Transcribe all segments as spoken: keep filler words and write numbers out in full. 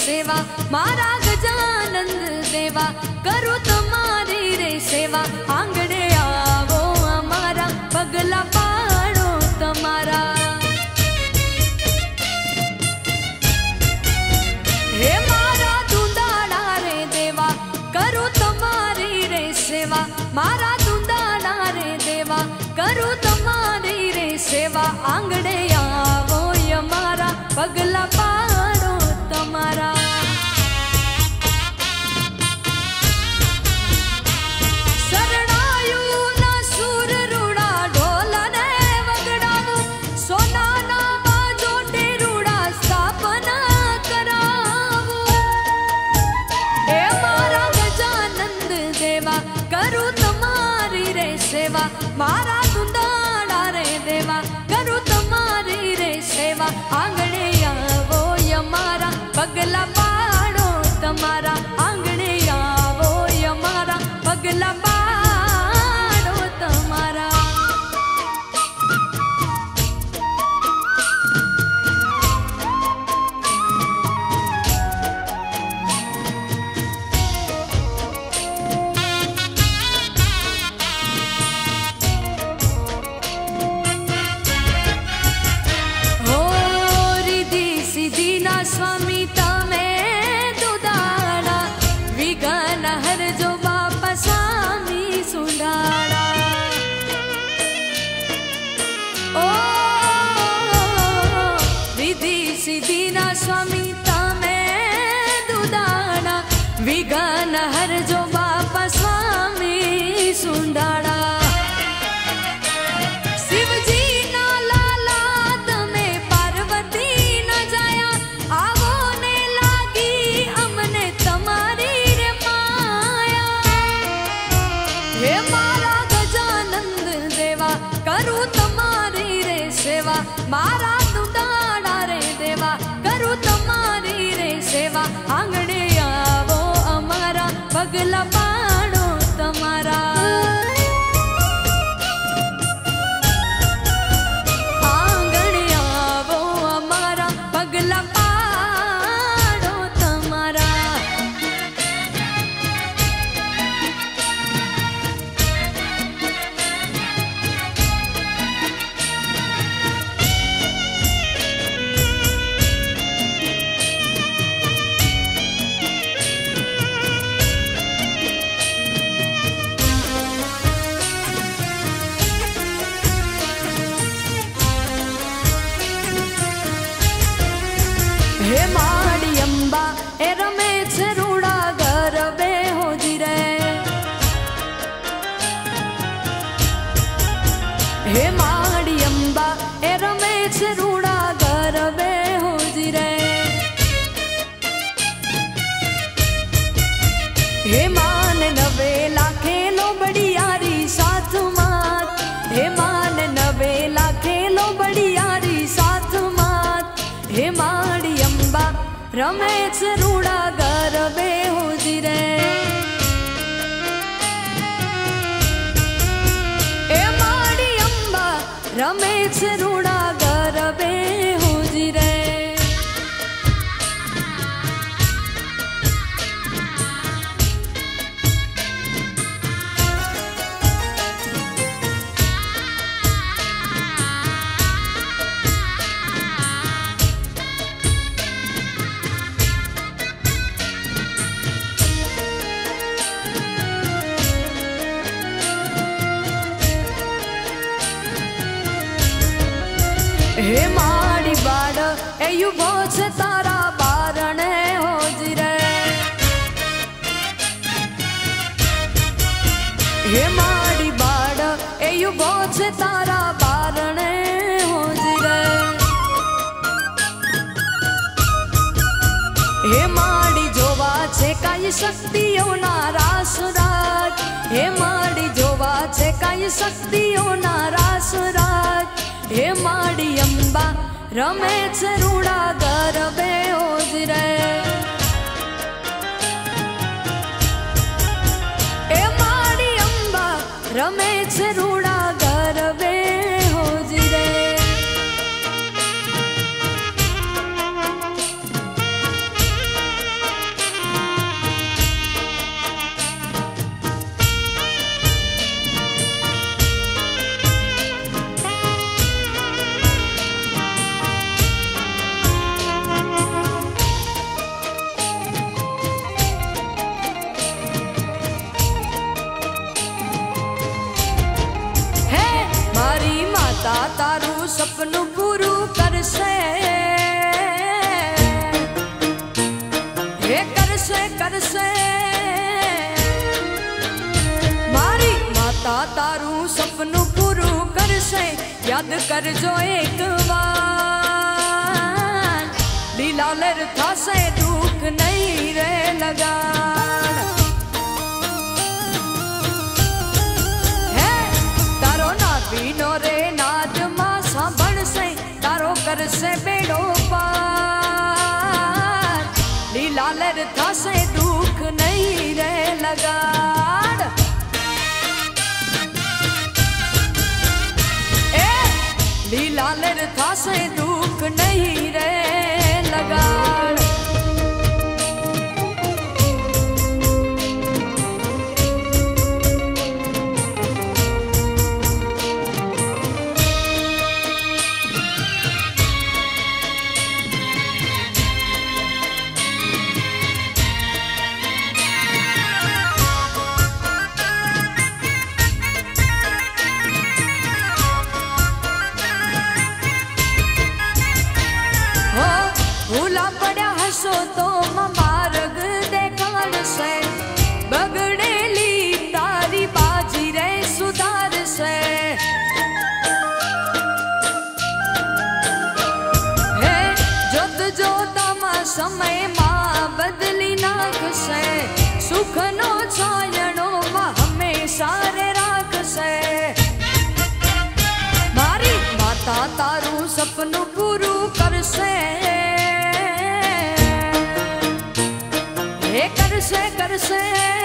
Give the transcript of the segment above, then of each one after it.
सेवा मारा गजानंद देवा करूं तुम्हारी रे सेवा आंगणे आवो हमारा पगला पाड़ो तुम्हारा हे मारा धुंधाड़ा रे देवा करूं तुम्हारी रे सेवा मारा धुंधाड़ा रे देवा करूं तुम्हारी रे सेवा आंगणे आवो हमारा पगला पाड़ो तुम्हारा शरणायु ना सुर रूड़ा ढोल ने वगड़ावो सोना ना बाजो टेरूड़ा स्थापना करावो हे मारा गजानंद देवा करूं तुम्हारी रे सेवा मारा धुंधाड़ा रे देवा करूं तुम्हारी रे सेवा आंगणे आवो हमारा पगला पाड़ो तुम्हारा आंगणे आवो हमारा पगला पाड़ो तुम्हारा स्वामी तमे दुदाड़ा विघन हर जो बापा स्वामी सुंडाड़ा ओ रिधि सिद्धि ना स्वामी तमे दुदाड़ा विघन हर जो बापा स्वामी सुंडाड़ा हे मारा गजानंद देवा करूं तुम्हारी रे सेवा मारा धुंधाड़ा रे देवा करूं तुम्हारी रे सेवा आंगणे आवो हमारा पगला पाड़ो तुम्हारा आंगणे आवो हमारा पगला पाड़ो तुम्हारा हे माड़ी अम्बा ए रमेश रूड़ा घर बे हो जिरे हे माड़ी अम्बा ए रमेश रूड़ा घर बे हो जिरे हे मान नवे लाखे लो बड़ी यारी साथ मात हे मान नवे लाखे लो बड़ी यारी साथ मात हे माड़ी अम्बा रमेश रूड़ा घर बे हो जिरे ए माड़ी अम्बा रमेश रूड़ा घर बे हो जिरे हे माड़ी बाड़ एयु बोझ तारा बारणे हो जिरे हे माड़ी बाड़ एयु बोझ तारा बारणे हो जिरे हे माड़ी जोवा छे काई शक्तिओ ना रास राज हे माड़ी जोवा छे काई शक्तिओ ना रास राज हे माड़ी अम्बा रमेश रूड़ा घर बे हो जिरे ए माड़ी अम्बा रमेश रूड़ा घर बे हो जिरे सपनू पूरू करसे हे करसे करसे मारी माता तारू सपनू पूरू करसे याद कर जो एक बार लीला लेर था से दुख नहीं रे लगा बीनो रे नाद मां सांभण से तारो कर से बेड़ो पार लीला लेर था से दुख नहीं रे लगाड़ ए लीला लेर था से दुख नहीं रे लगाड़ भूला पड़ा हसो तो मार्ग देखाड़ से बगड़ेली तारी बाजी रे सुधार से हे जोत जोता मा समय मां बदली नाख से सुख नो छायणो मा हमेशा रे राख से मारी माता तारू सपनू पूरू करसे करसे करसे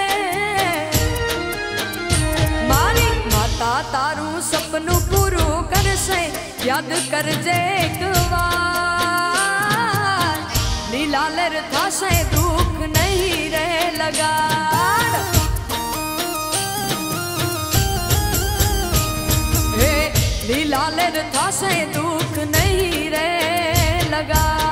मारी माता तारू सपनू पूरू करसे याद कर जे एक बार लीला लेर था से दुख नहीं रे लगाड़ हे लीला लेर था से दुख नहीं रे लगाड़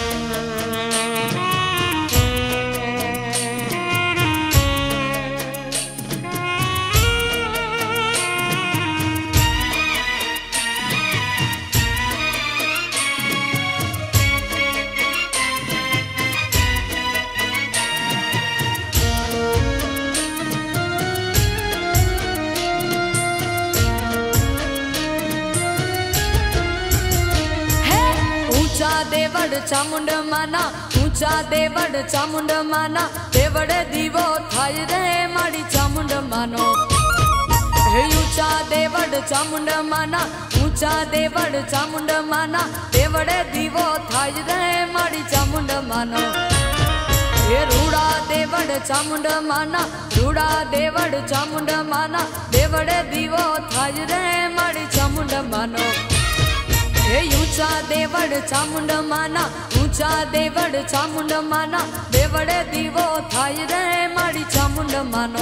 देवड़ चामुंड माना ऊंचा देवड़ चामुंड माना देवड़ दीवो थाय रे माड़ी चामुंड मानो हे ऊंचा देवड़ चामुंड माना ऊंचा देवड़ चामुंड माना देवड़ दीवो थाय रे माड़ी चामुंड मानो ये रूड़ा देवड़ चामुंड माना रूड़ा देवड़ चामुंड माना देवड़ दीवो थाय रे माड़ी चामुंड मानो हे ऊंचा देवड़ चामुंड माना ऊंचा देवड़ चामुंड माना देवड़ दीवो थाय रे माड़ी चामुंड मानो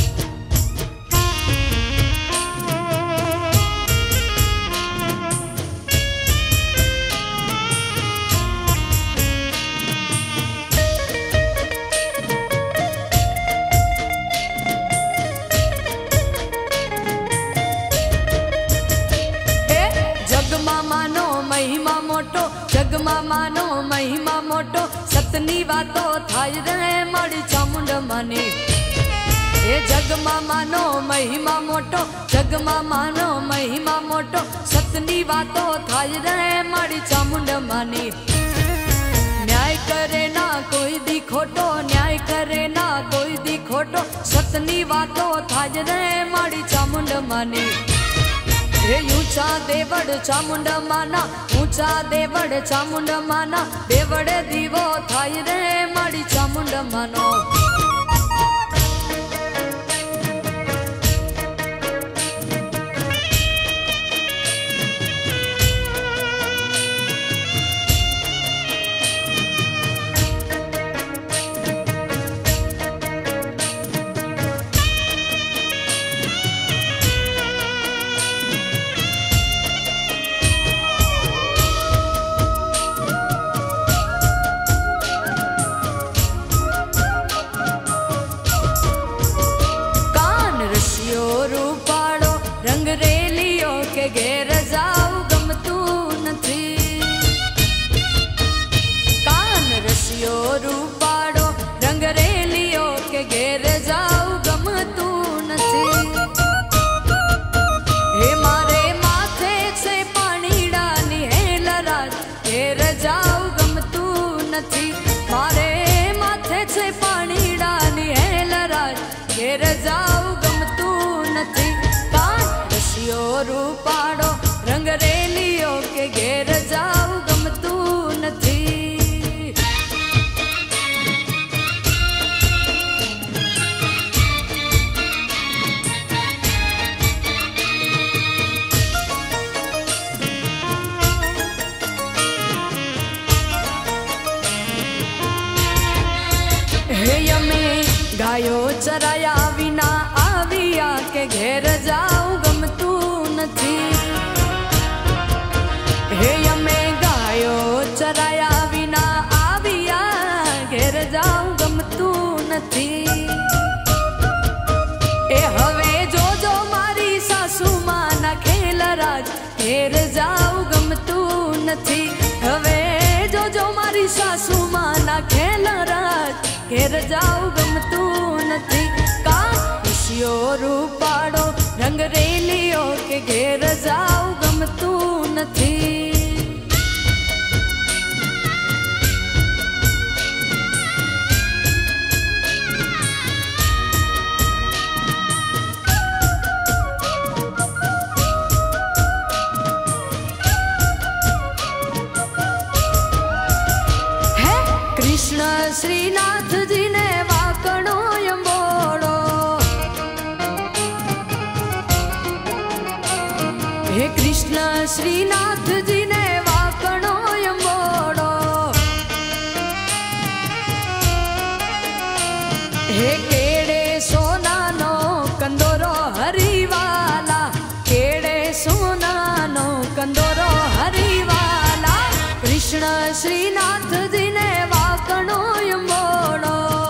महिमा मोटो जगमा मानो महिमा मोटो सतनी वातो थाय रे माड़ी चामुंड मानी हे जगमा मानो महिमा मोटो जगमा मानो महिमा मोटो सतनी वातो थाय रे माड़ी चामुंड मानी न्याय करे ना कोई दी खोटो न्याय करे ना कोई दी खोटो सतनी वातो थाय रे माड़ी चामुंड मानी हे ऊंचा देवड़ चामुंड माना ऊंचा देवड़ चामुंड माना देवड़ दीवो थाय रे माड़ी चामुंड मानो गायो चराया विना आविया के घेर जाऊ गमतू नथी। हे यमे गायो चराया विना आविया घेर जाऊ गमतू नथी। ए हवे जो जो मारी सासू माना खेल राज घेर जाऊ गमतू नथी। हवे जो जो मारी सासू माना खेल राज घेर जाऊ गमतू नथी। का खुशियो रूपाड़ो रंग रेलियो के घेर जाऊ गमतू नथी। कृष्ण श्रीनाथ जी ने वाकणो यंबोड़ो। हे कृष्ण श्रीनाथ जी ने वाकणो यंबोड़ो। हे केड़े सोना नो कंदोरो हरिवाला। केड़े सोना नो कंदोरो हरिवाला। कृष्ण श्रीनाथ जी ने वाकणो यंबोड़ो।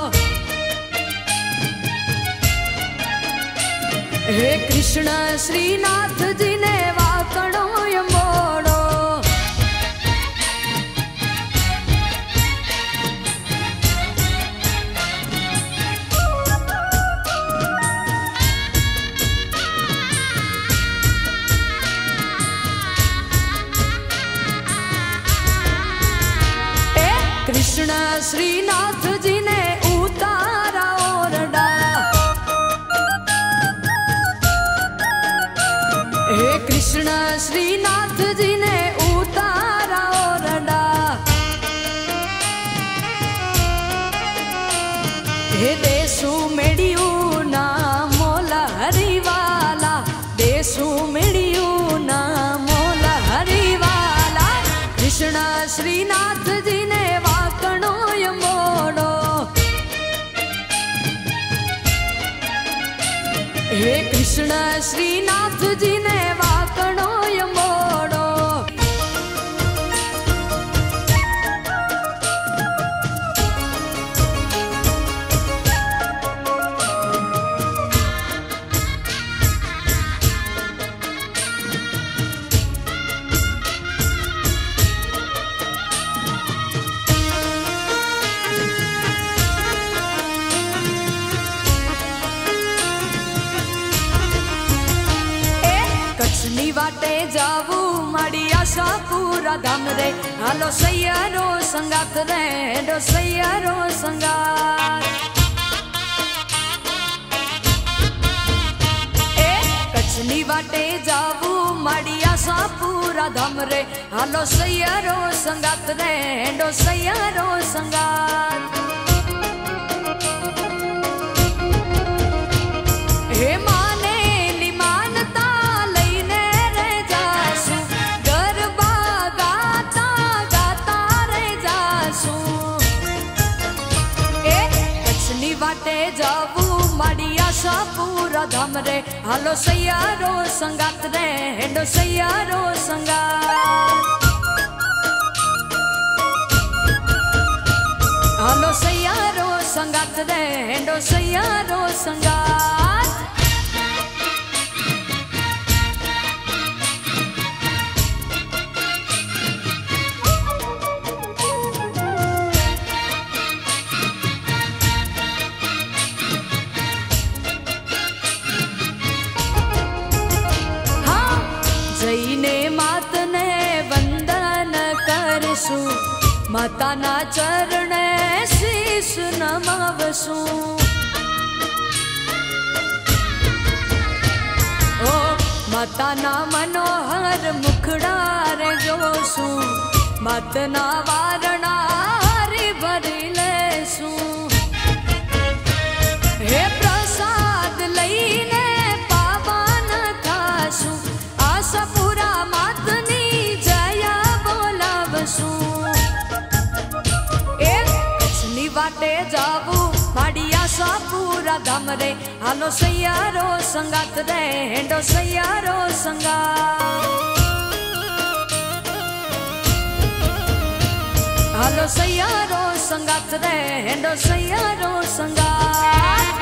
हे कृष्ण श्रीनाथ जी ने वाकणो यंबोड़ो। कृष्ण श्रीनाथ जी ने उतारा ओरडा। हे कृष्ण श्रीनाथ जी ने उतारा ओरडा। हे देसू मेड़ियू ना मोला हरिवाला। देसू मेड़ियू ना मोला हरिवाला। कृष्ण श्रीनाथ जी ने वाकणो यंबोड़ो। हे कृष्ण श्रीनाथ जी ने वाकणो यंबोड़ो। कच्छनी वाटे जावू माड़ी आशा पूरा धाम रे। हालो सैयारो संगात रे डो सैयारो संगात। ए कच्छनी वाटे जावू माड़ी आशा पूरा धाम रे। हालो सैयारो संगात रे डो सैयारो संगात। हे माने लिमानता लईने रे जासू। गरबा गाता गाता रे जासू। ए कच्छनी वाटे जावू माड़ी आशा पूरा धाम रे। हालो सैयारो संगात रे हेडो सैयारो संगात। हालो सैयारो संगात रे हेडो सैयारो संगात। जईने मातने वंदन करसू। माताना चरणे शीश नमावसू। ओ माताना मनोहर मुखड़ा रे जोसू। मातना वारणा हरी भरी लेसू। हे प्रसाद लईने पावन थासू। आशा पूरा मातनी जया बोलावसू। एक कच्छनी वाटे जावू माड़िया मासा पूरा दम रे हालो सैयारो संगात रे हेंडो सैयारो संगात हालो सैयारो संगात रे हेंडो सैयारो संगात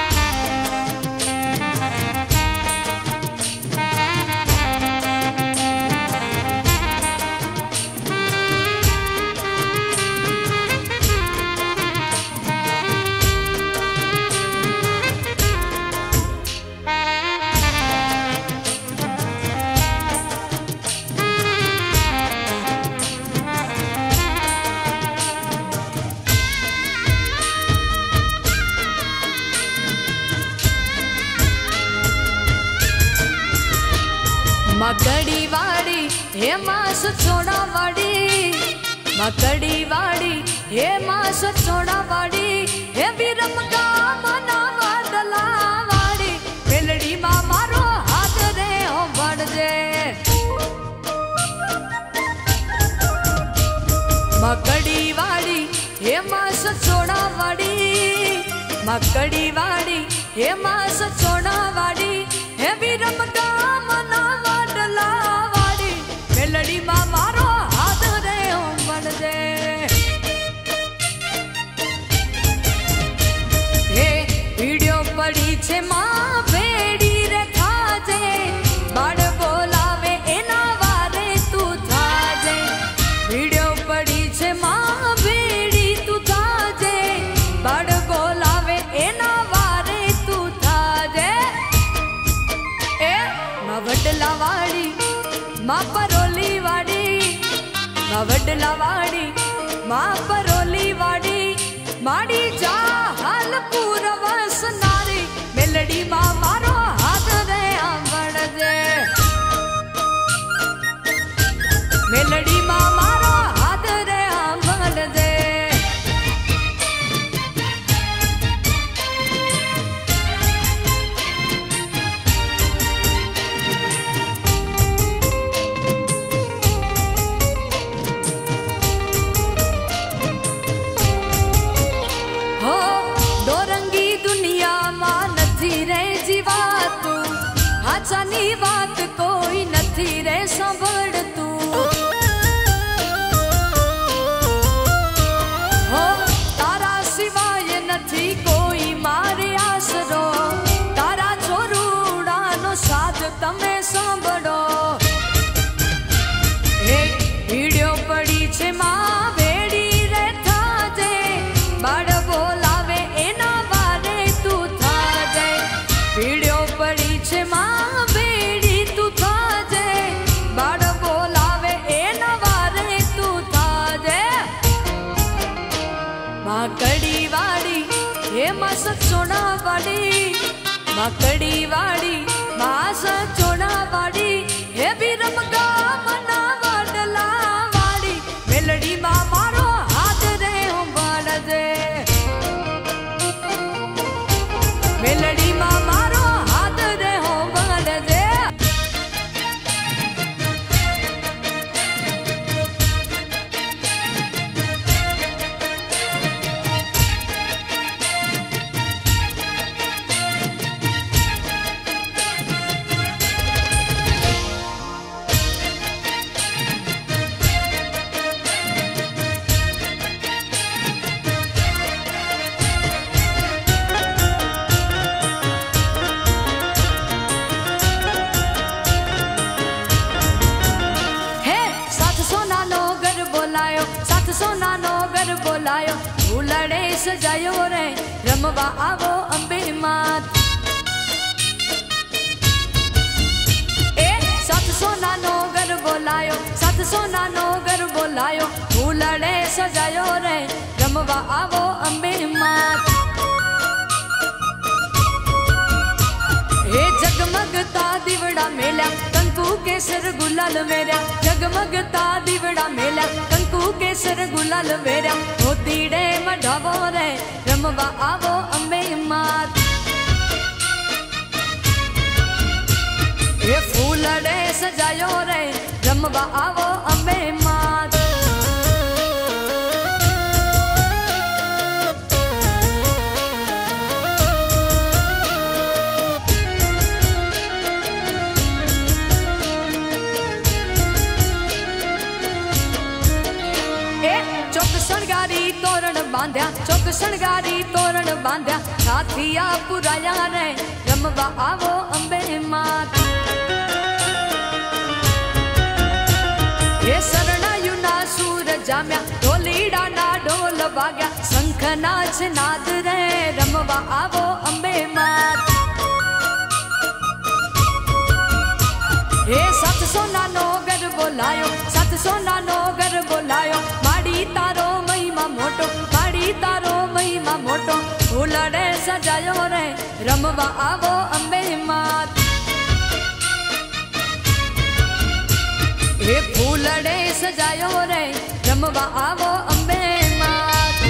मकड़ी वाड़ी हे मास छोड़ा वाड़ी मकड़ी वाड़ी हे मास छोड़ा वाड़ी हे बीरम का मना वादला वाड़ी मेलड़ी मां मारो हाथ रे हो बढ़ जे मकड़ी वाड़ी हे मास छोड़ा वाड़ी मकड़ी वाड़ी हे मास छोड़ा वाड़ी हे बीरम का मना वाड़ी मेलड़ी मां मारो हाथ रे बन दे हे वीडियो पड़ी छे मां बेड़ी रे थाजे बाड़ बोलावे एना वारे तू थाजे वीडियो पड़ी छे मां बेड़ी तू थाजे बाड़ बोलावे एना वारे तू थाजे ए मां वडला वाड़ी मां परोली वाड़ी मां वडला वाड़ी मां परोली वाड़ी माड़ी जा हाल पूरव सनारी मेलड़ी मां मारो हाथ रे आंबड़ दे मेलड़ी मां मारो हाथ रे आंबड़ दे हाचानी बात कोई नथी रे सांभळ तू हो तारा सिवाय नथी कोई मारे आसरो तारा छोरूडानो साथ तमे सांभळो हे वीडियो पड़ी छे मां बेड़ी रे थाजे बाड़ बोलावे एना वारे तू थाजे वीडियो पड़ी छे मां मकड़ी वाड़ी हे मास छोड़ा वाड़ी मकड़ी वाड़ी मास छोड़ा वाड़ी हे बीरम का मना वाडला वाड़ी मेलड़ी मां मारो हाथ रे हो बाड़ दे मेलड़ी मां मारो हाथ रे हो बाड़ दे सोना नो घर बोलायो झूलड़े सजायो रे रमवा आवो अंबे मात ए साथ सोना नो घर बोलायो साथ सोना नो घर बोलायो झूलड़े सजायो रे रमवा आवो अंबे मात हे जगमगता दिवड़ा मेला कंकु केसर गुलाल मेरा जगमगता दिवड़ा मेला कंकु केसर गुलाल मेरा होतीड़े मढ़ावो रे रमवा आवो अंबे मात ये फूलड़े सजायो रे रमवा आवो अंबे मात शणगारी तोरण बांध्या साथिया पुराया रे रमवा आवो अंबे मात। हे शरणायु ना सूर जाम्या ढोलीड़ा ना ढोल वाग्या शंख नाच नाद रे रमवा आवो अंबे मात। हे सत सोना नो घर बोलायो सत सोना नो घर बोलायो माड़ी तारो महिमा मोटो माड़ी तारो महिमा मोटो फूलड़े सजायो रे रमवा आवो अंबे मात। हे फूलड़े सजायो रे रमवा आवो अंबे मात।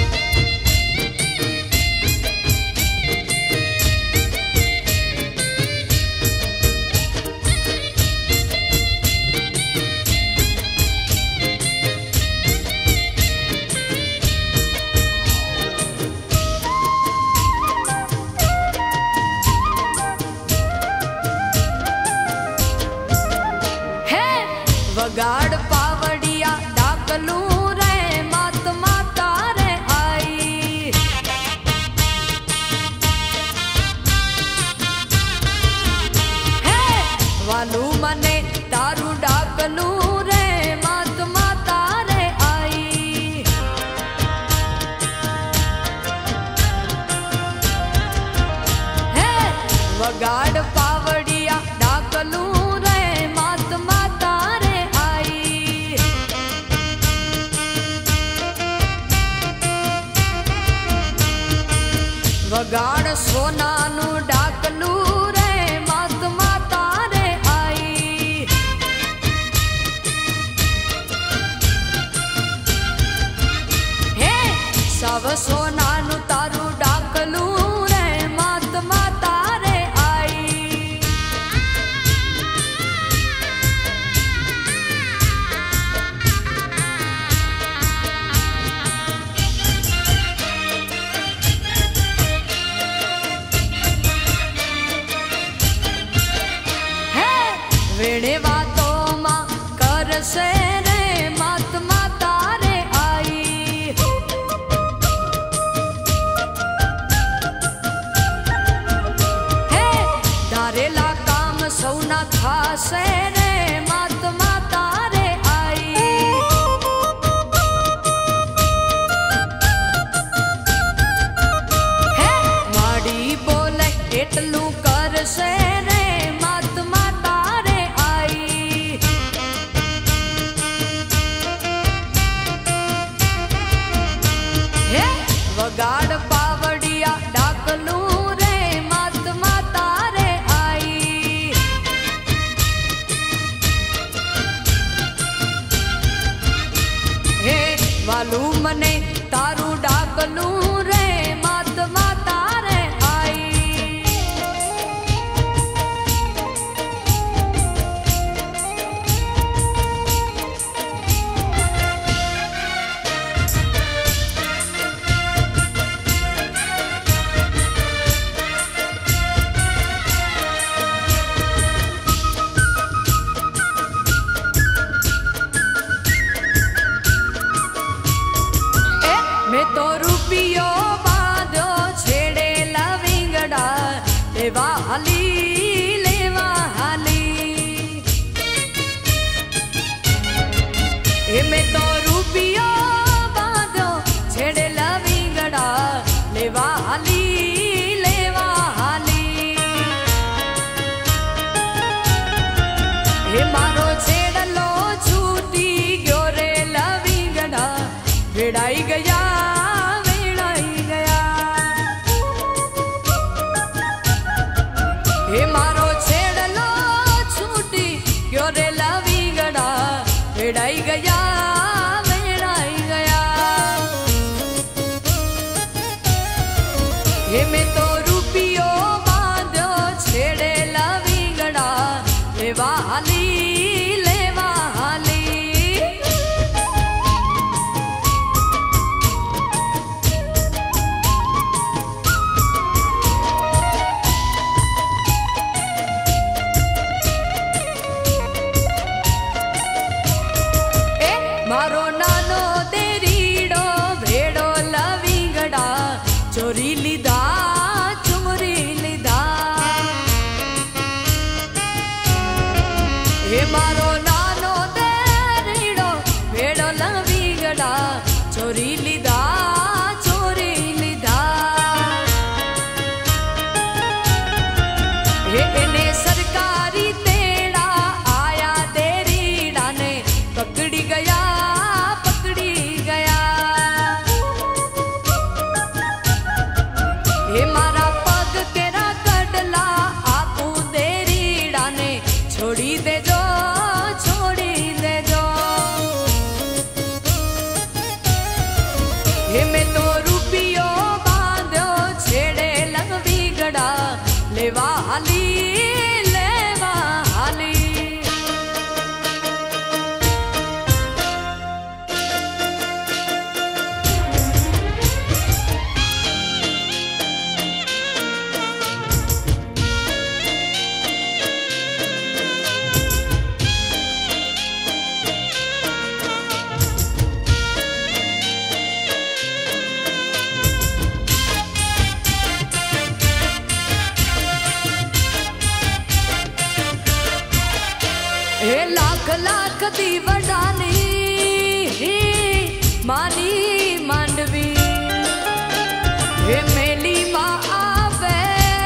वगाड़ पावड़िया डाकलू रे मात माता रे आई। हे वालू मने तारू डाकलू रे मात माता रे आई। हे वगाड़ पावड़िया डाकलू वगाड़ सोना नु डाकलू रे मात माता रे आई। हे सब सोना नु तारू डाकलू रे मात माता रे आई। वेणे वातो मां कर से रे मात माता रे आई। हे दारेला काम सौना था से रे मात माता रे आई। हे माड़ी बोले एटलू कर से रे मात माता वगाड़ पावड़िया डाकलू रे मात माता रे आई। हे वालू मने तारू डाकलू रे मात माता रे आई। मैं तो रुपियो बांधो छेड़े लविंगड़ा लेवा हाली लेवा हाली। ए मैं तो रुपियो बांधो छेड़े लविंगड़ा लेवा हाली लेवा हाली। हे मारो छेड़लो छूटी गयो रे लविंगड़ा भेड़ाई गया भेड़ाई गया। हे मारो छेड़लो छूटी क्यों रे लविंगड़ा भेड़ाई गया भेड़ाई गया। हे मैं तो रुपियो बांधो छेड़े लविंगड़ा लेवा हाली लेवा हाली। मारो नानो तेरीड़ो भेड़ो लविंगड़ा चोरी लीधा चोरी लीधा हे मारो नानो देरीड़ो भेड़ो लवी गड़ा चोरी लीधा चोरी लीधा हे इने सरकारी तेड़ा आया देरीड़ा ने पकड़ी गया पकड़ी गया हे मारा पग केरा कडला आपू देरीड़ा ने छोड़ी दे जो छोड़ी दे जो हे मैं तो रुपियो बांध्यो छेड़े लगवी गड़ा लेवा हाली लेवा हाली हे लाख लाख दी वडानी मानी मांडवी हे मेली मां आवे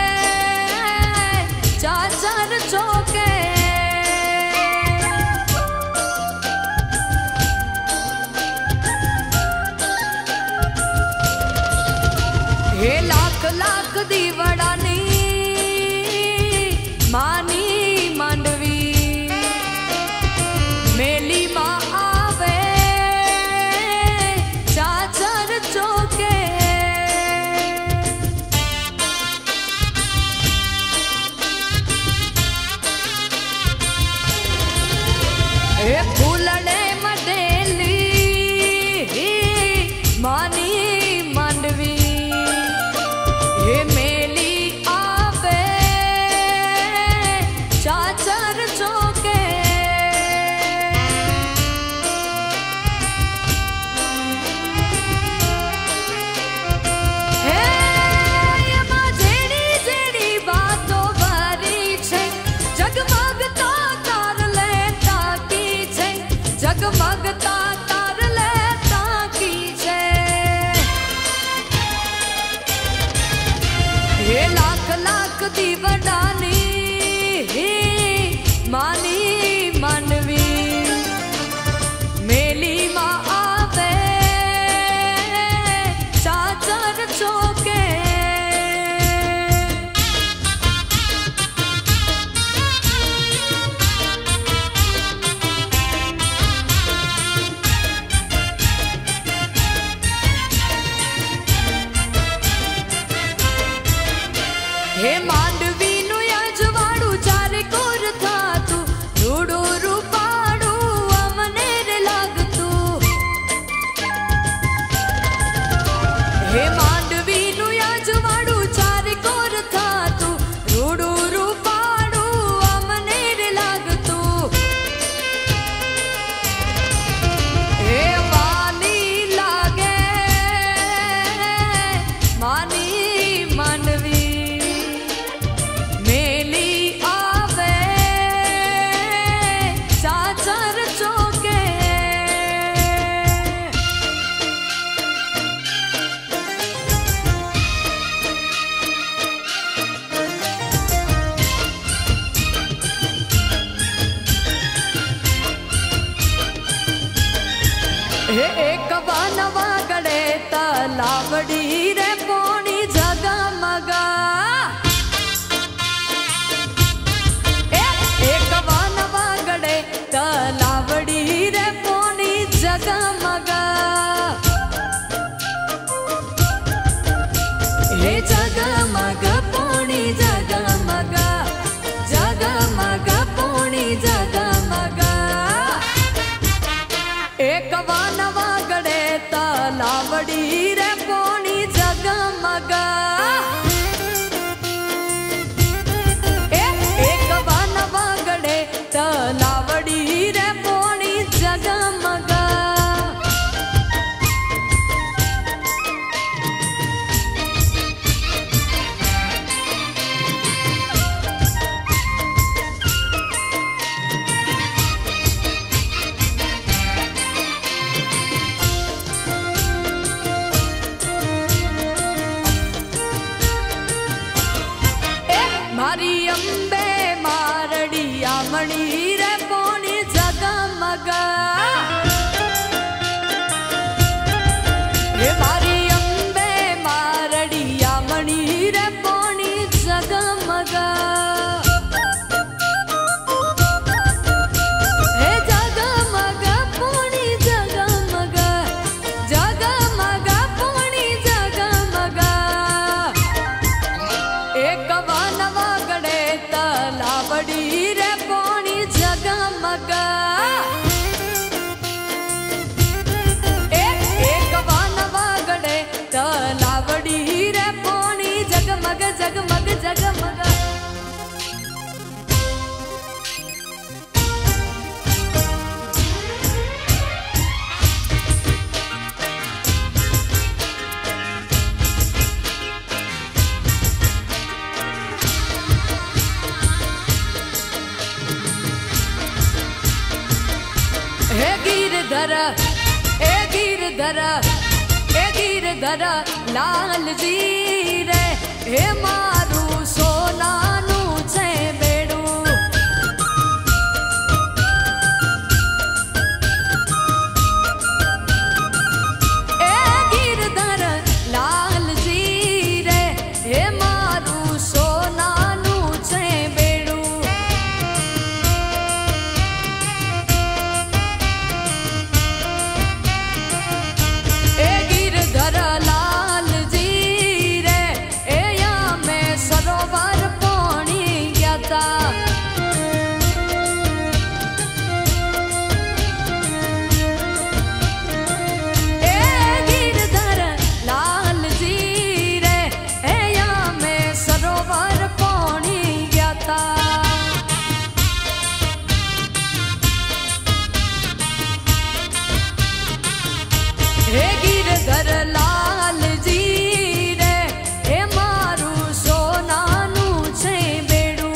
चाचर चौके हे लाख लाख दी वडानी मानी मांडवी मेली मां आवे चाचर चौके हे फूलड़े मडेली मानी मांडवी हे मेली आवे चाचर चौके जगमगता तार लेता की छे हे लाख लाख दी वडानी मानी मांडवी मेली मां आवे चाचर चौके हे मांडवी नु यजवाड़ू चारे कोर था तू रूडू रूपाड़ू अमने रे लागतू हे मांडवी नु यजवाड़ू चारे कोर था तू रूडू रूपाड़ू अमने रे लागतू हे वाली लागे मानी मांडवी हे एक वानवा गड़े तलावड़ी रे पोनी जगमगा एक वानवा गड़े तलावड़ी रे पोनी जगमगा हे जगमग पोनी जगमगा जगमग पोनी जगमगा एक वानवा गड़े तलावड़ी रे पोनी जगमगा एक वानवा गड़े तलावड़ी रे पोनी जगमगा अंबे मारड़िया मणी रे पोनी जगमग हे मारी अंबे मारड़िया मणी रे पोनी जगमग हे जगमग पोनी जगमग जगमग पोनी जगमग एक वानवा गड़े तलावड़ी रे पोनी जगमग एक एक वानवा गड़े तलावड़ी रे पोनी जगमग जगमग जगमग हे गिरधर हे गिरधर हे गिरधर लाल जी रे हे मारू सोनानु छे बेड़ू हे गिरधर लाल जी रे हे मारू सोनानु छे बेड़ू ए गिरधर लाल जी रे ए या में सरोवर पानी गया था ए गिरधर लाल जी रे ए या में सरोवर पानी गया था हे गिरधर लाल जी रे हे मारू सोनानु छे बेड़ू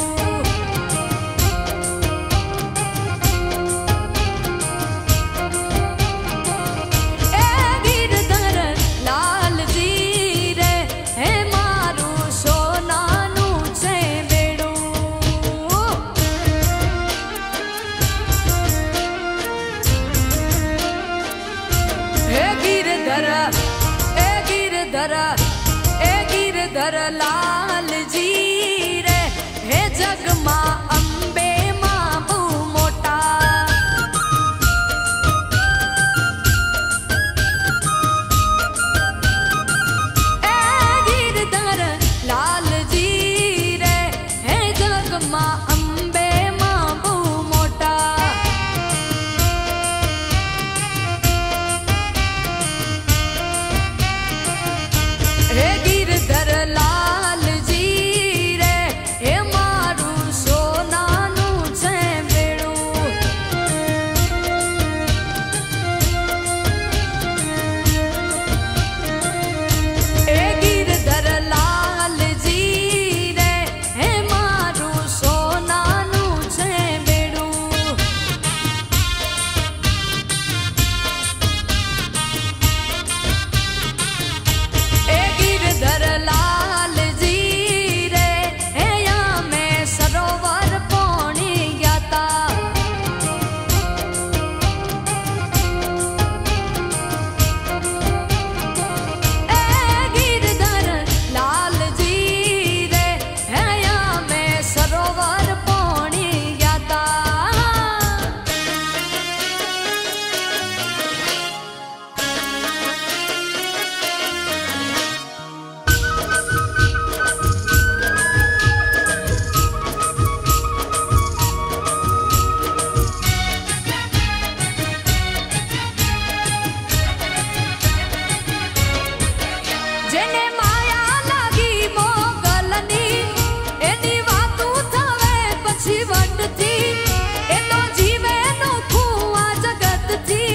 ए गिरधर लाल जी रे हे मारू सोनानु छे बेड़ू हे गिरधर ए गिरधर ए गिरधर लाल जी रे हे जगमा अंबे माबू मोटा ए गिरधर लाल जी रे हे जगमा अंबे माबू मोटा हे गिरधर लाल जी रे हे मारू सोनानु छे बेड़ू हे गिरधर लाल जी रे हे मारू सोनानु छे बेड़ू ए गिरधर लाल जी रे हे या में सरोवर पानी गया था ए गिरधर लाल जी रे हे या में सरोवर पानी गया था जेने माया लागी मोगलनी एनी वातू थवे पछी वटती ए तो जीवे नो खुआ जगत थी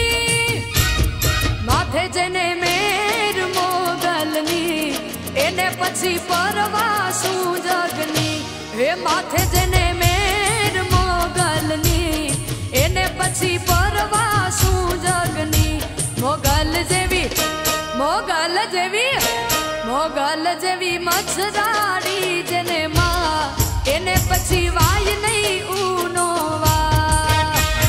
माथे जेने मेर मोगलनी एने पछी परवासू जगनी हे माथे जेने मेर मोगलनी एने पछी परवासू जगनी मोगल जेवी मोगल जेवी मोगल जेवी मछराड़ी जने माँ એને પછી વાય નહીં ઊનો વા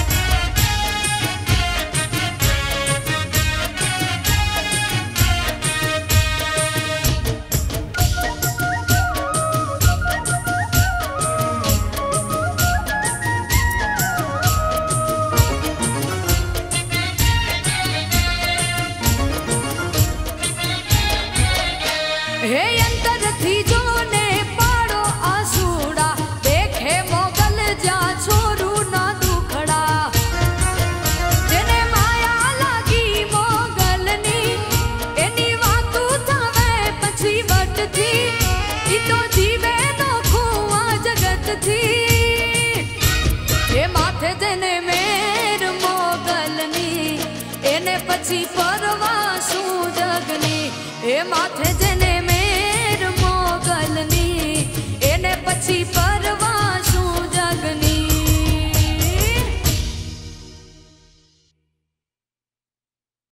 હે અંતરથી જોને પાડો આસુડા દેખે મોગલ જ્યાં છોરું ના દુખડા જેને માયા લાગી મોગલની એની વાતું થવે પછી વટથી ઈ તો જીવે નોખું આ જગતથી એ માથે જેને મેર મોગલની એને પછી પરવા શું જગની એ માથે જેને